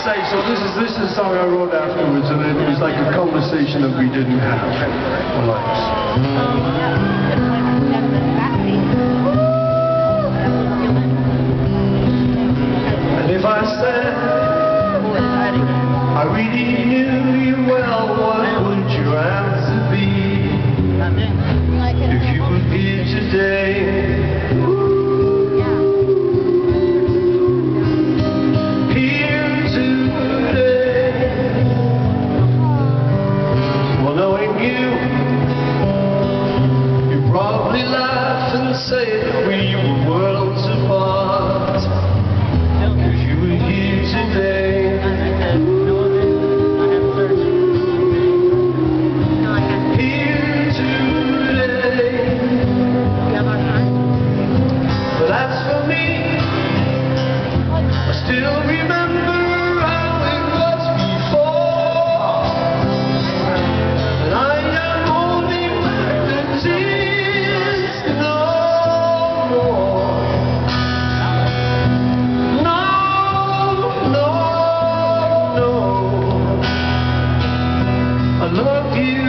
say, so this is a song I wrote afterwards, and it was like a conversation that we didn't have. And if I said I really knew you well, what would your answer be? If you were here today, say that we were worlds apart. If you were here today, here today. But as for me, I still remember how it was before, and I am holding back the tears. I love you.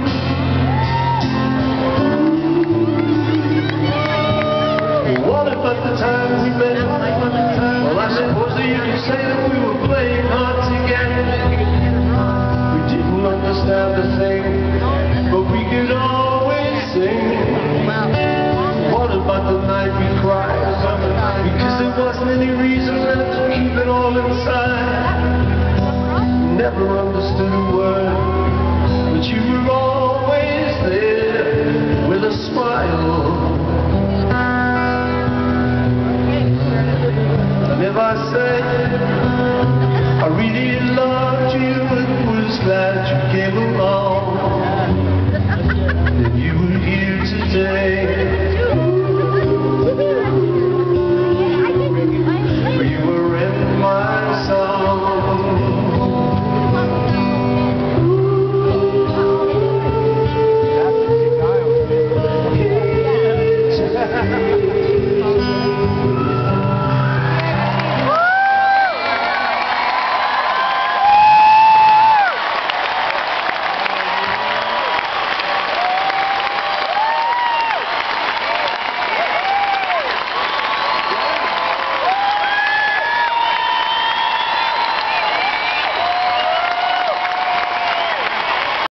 What about the time we met? Well, I suppose that you could say that we were playing hard together. We didn't understand a thing, but we could always sing. What about the night we cried? Because there wasn't any reason left to keep it all inside. Never understood a word, but you were always there with a smile. And if I said I really loved you and was glad you came along, then you were here today.